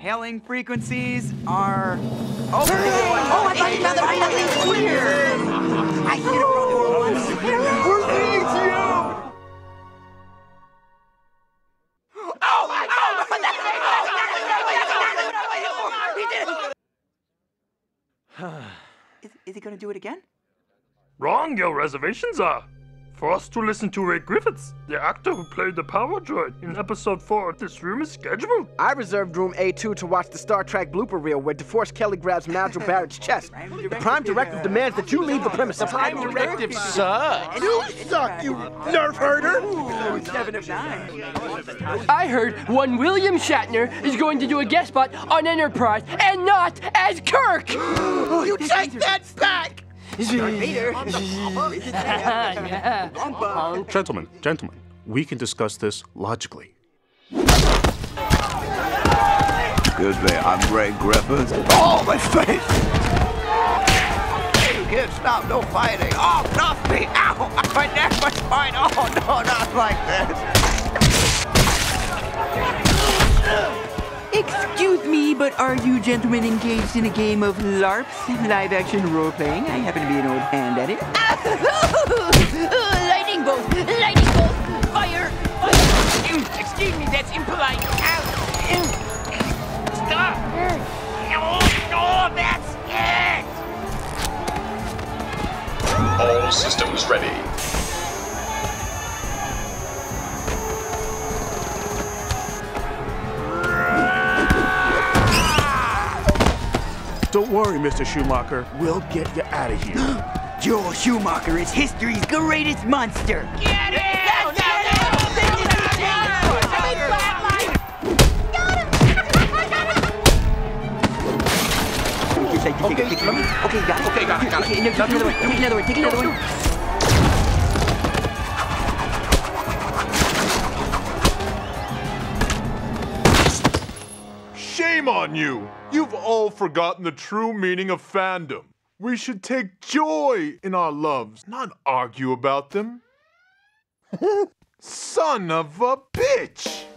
Hailing frequencies are... Oh, I thought you found something clear. I hit a wrong once. We're leading to you! Is he gonna do it again? Wrong, your reservations are. For us to listen to Ray Griffiths, the actor who played the Power Droid in episode 4. This room is scheduled. I reserved room A2 to watch the Star Trek blooper reel where DeForest Kelly grabs Nigel Barrett's chest. The Prime Directive demands that you leave the premises. Prime Directive sucks. You suck, you nerf herder! 7 of 9. I heard one William Shatner is going to do a guest spot on Enterprise and not as Kirk! You take that back! Gentlemen, we can discuss this logically. Excuse me, I'm Ray Griffiths. Oh, my face! You can't stop, no fighting. Oh, not me! Ow! My neck, my spine! Oh, no, not like this! Excuse me, but are you gentlemen engaged in a game of LARPs, live-action role-playing? I happen to be an old hand at it. Lightning bolt! Lightning bolt! Fire! Fire! Excuse me, that's impolite. Stop! Oh, that's it! All systems ready. Don't worry, Mr. Schumacher. We'll get you out of here. Joel Schumacher is history's greatest monster. Get it! Okay, got it. Okay, got it. Okay, no, take another one. Take another one. Shame on you! You've all forgotten the true meaning of fandom. We should take joy in our loves, not argue about them. Son of a bitch!